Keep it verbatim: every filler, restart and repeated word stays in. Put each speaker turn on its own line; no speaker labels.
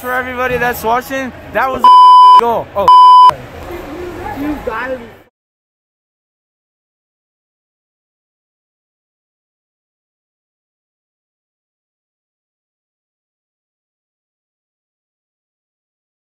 for everybody that's watching. That was a goal. Oh,
You gotta be